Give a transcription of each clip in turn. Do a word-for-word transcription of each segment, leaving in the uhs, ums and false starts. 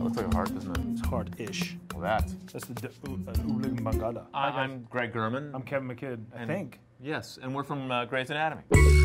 looks like a heart, doesn't it? It's heart-ish. Well, that's. That's the Ulig Mangala. I'm Greg Germann. I'm Kevin McKidd, I think. Yes, and we're from uh, Grey's Anatomy.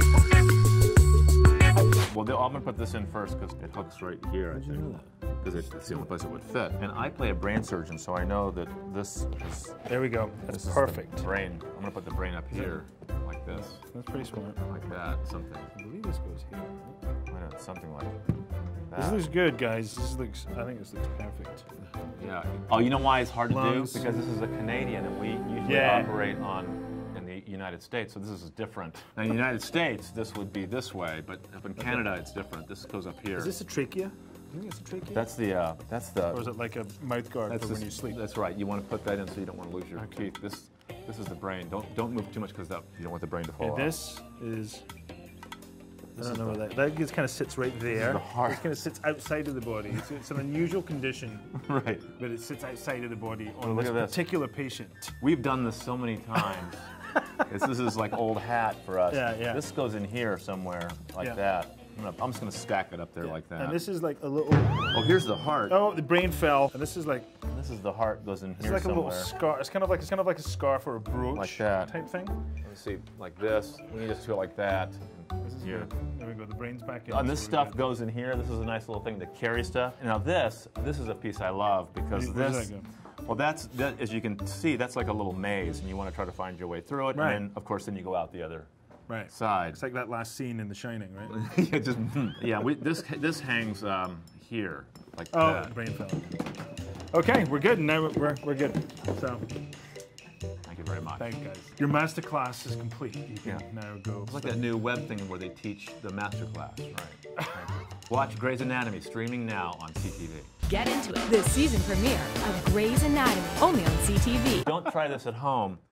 Well, I'm going to put this in first because it hooks right here, I think. Because it's the only place it would fit. And I play a brain surgeon, so I know that this is... There we go. That's this perfect. Is the brain. I'm going to put the brain up here, like this. That's pretty smart. Like that, something. I believe this goes here. I know, something like that. This looks good, guys. This looks, I think this looks perfect. Yeah. Oh, you know why it's hard to Lungs. do? Because this is a Canadian, and we usually Yeah. operate on in the United States, so this is different. Now, in the United States, this would be this way, but up in Canada, it's different. This goes up here. Is this a trachea? You think it's a trachea? That's the, uh, that's the... Or is it like a mouth guard that's for the, when you sleep? That's right. You want to put that in so you don't want to lose your okay. teeth. This, this is the brain. Don't, don't move too much because you don't want the brain to fall okay, off. This is... This I don't is know the, where that... That just kind of sits right there. the heart. It kind of sits outside of the body. It's, it's an unusual condition. Right. But it sits outside of the body on Well, look this at this. particular patient. We've done this so many times. It's, this is like old hat for us. Yeah, yeah. This goes in here somewhere like Yeah. that. I'm, gonna, I'm just going to stack it up there Yeah. like that. And this is like a little... Oh, here's the heart. Oh, the brain fell. And this is like... This is the heart goes in It's here like somewhere. a little scar. It's kind of like it's kind of like a scarf or a brooch, Like that. type thing. Let me see, like this. We can just do it like that. This is Here. good. There we go. The brain's back in. And this so we're stuff good. goes in here. This is a nice little thing to carry stuff. Now this, this is a piece I love because Where does this. that go? Well, that's that. As you can see, that's like a little maze, and you want to try to find your way through it. Right. And then, of course, then you go out the other Right. side. It's like that last scene in The Shining, right? yeah, just yeah. We, this this hangs um, here like Oh, that. brain fell. Okay, we're good. Now we're we're good. So, Thank you very much. thanks, guys. Your master class is complete. You can Yeah. now go. It's like that new web thing where they teach the master class, right? Watch Grey's Anatomy streaming now on C T V. Get into it. The season premiere of Grey's Anatomy, only on C T V. Don't try this at home.